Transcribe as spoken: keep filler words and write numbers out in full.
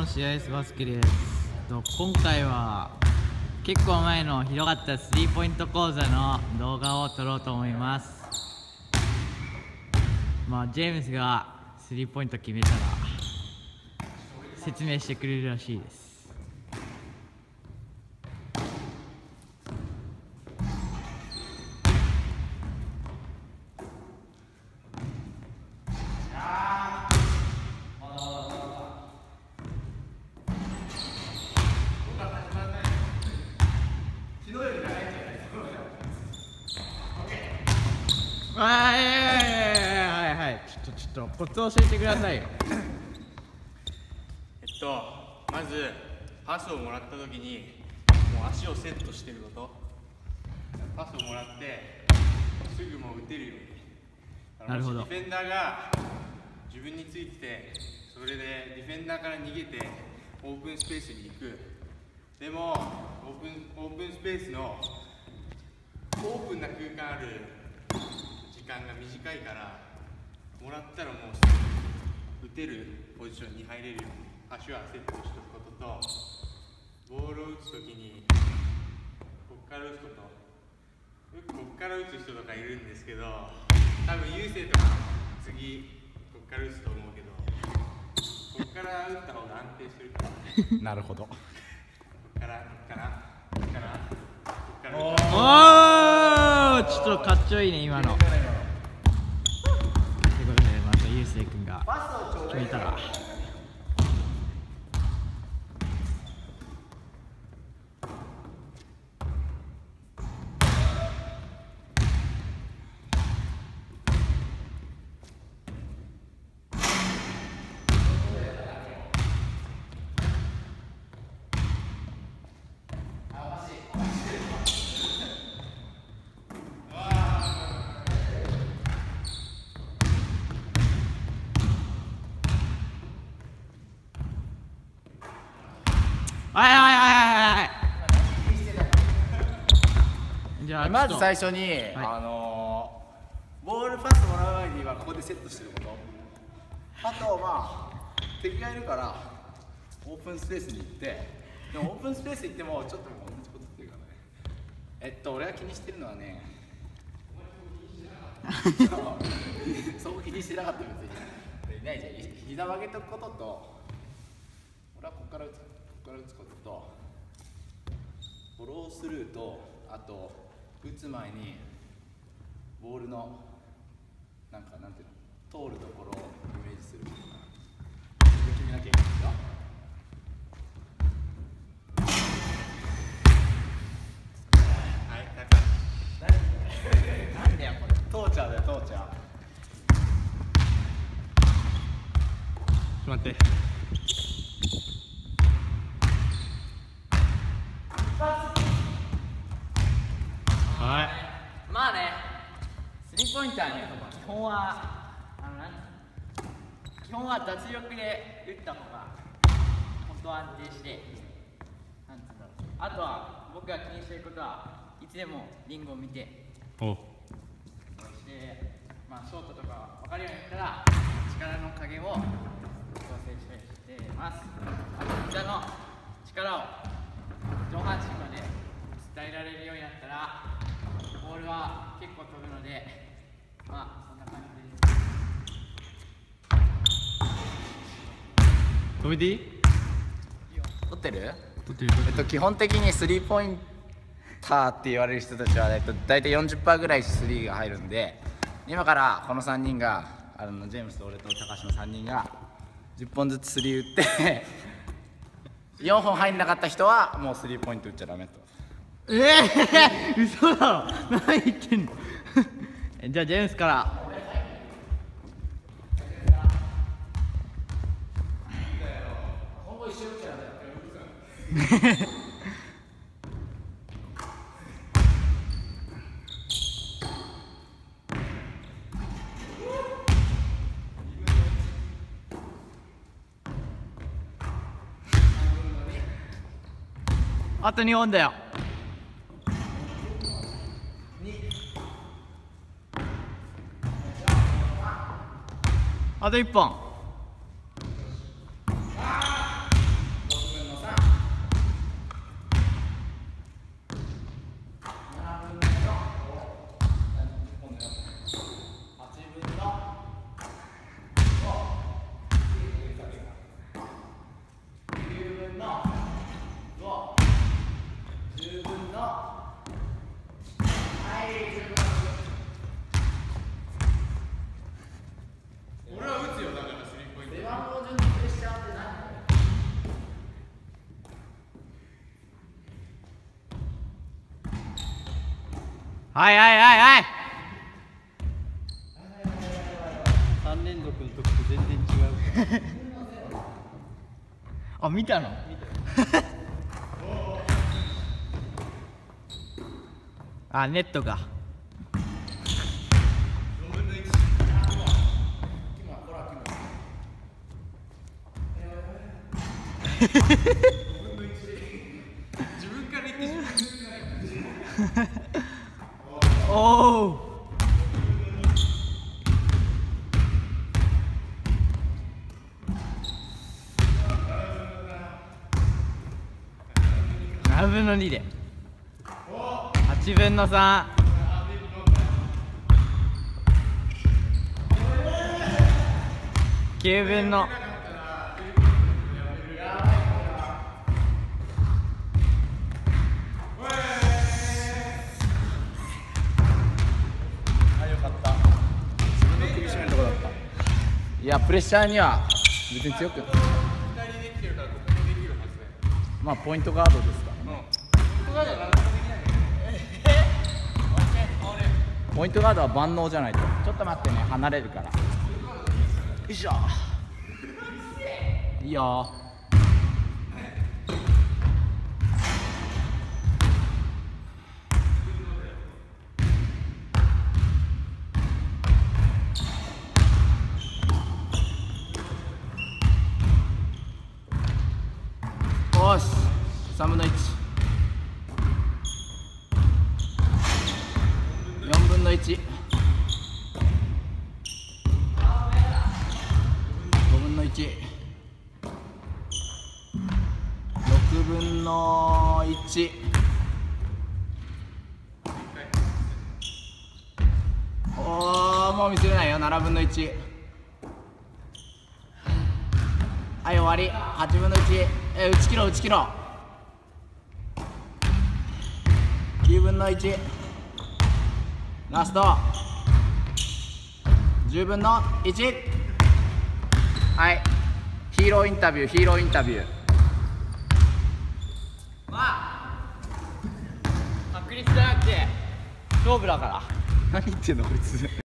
もシアイスバスケです。と今回は結構前の広がったスリーポイント講座の動画を撮ろうと思います。まあジェームスがスリーポイント決めたら説明してくれるらしいです。はいはいはいはい、ちょっとちょっとコツを教えてくださいよ。 えっとまずパスをもらった時にもう足をセットしてること、パスをもらってすぐもう打てるように。 なるほど。 ディフェンダーが自分についてて、それでディフェンダーから逃げてオープンスペースに行く。でもオープンオープンスペースのオープンな空間ある時間が短いから、もらったらもう打てるポジションに入れるように足はセットしておくことと、ボールを打つときにこっから打つこと、こっから打つ人とかいるんですけど、多分優勢とか次こっから打つと思うけど、こっから打った方が安定するからなるほど。 こっからこっからこっからこっから打おー、ちょっとかっちょいいね今の。ということでまたゆうせいくんが決めたら。はいはいはいはいはい。じゃあまず最初に、はい、あのー、ボールパスもらう前にはここでセットしてること。あとまあ敵がいるからオープンスペースに行って、でもオープンスペース行ってもちょっと同じことっていうかね。えっと俺が気にしてるのはね、そこ気にしてなかった別に。ないじゃん。膝曲げとくことと、俺はここから打つ。ここから打つことと、フォロースルーと、あと打つ前にボールのなんかなんていうの、通るところをイメージする。決めなきゃいけないですよ。 はい、 なんだよこれ。トーチャーだよトーチャー。 ちょっと待って。 はい。まあね、スリーポインターね、基本はあのなん基本は脱力で打った方が本当は安定して、なんつうんだろう。あとは僕が気にしてることはいつでもリングを見て、 おそしてまあショートとか分かるようになったら力の加減を調整したりしてます。あと膝の力を上半身まで伝えられるようになったらボールは結構飛ぶので、まあそんな感じです。 止めていい？ 取ってる？ 取ってる。 えっと基本的にスリーポインターって言われる人たちは、えっと、大体 よんじゅっパーセント ぐらいスリーが入るんで、今からこのさんにんが、あのジェームスと俺と高橋のさんにんがじゅっぽんずつスリー打ってよんほん入んなかった人はもうスリーポイント打っちゃダメと。 ええー、嘘だろ。何言ってんの。じゃあジェームスから。あとにほんだよ。あといっぽん。 はいはいはいはい。 三連続の時と全然違う。 あ、見たの？あ、ネットか。 自分から言ってしまう。 おお。ななぶんのにではちぶんのさん。きゅうぶんのいや、プレッシャーには別に強くまあポイントガードですからね。ポイントガードは万能じゃないと。ちょっと待ってね、離れるから。よいしょ。いいよ。よし、さんぶんのいち。よんぶんのいち。ごぶんのいち。ろくぶんのいち。おお、もう見せれないよ。ななぶんのいち。はい、終わり。はちぶんのいち。え、打ち切ろう打ち切ろう。きゅうぶんのいち。ラストじゅうぶんのいち。はい、ヒーローインタビューヒーローインタビュー。まあ確率じゃなくて勝負だから。 何言ってんのこいつ。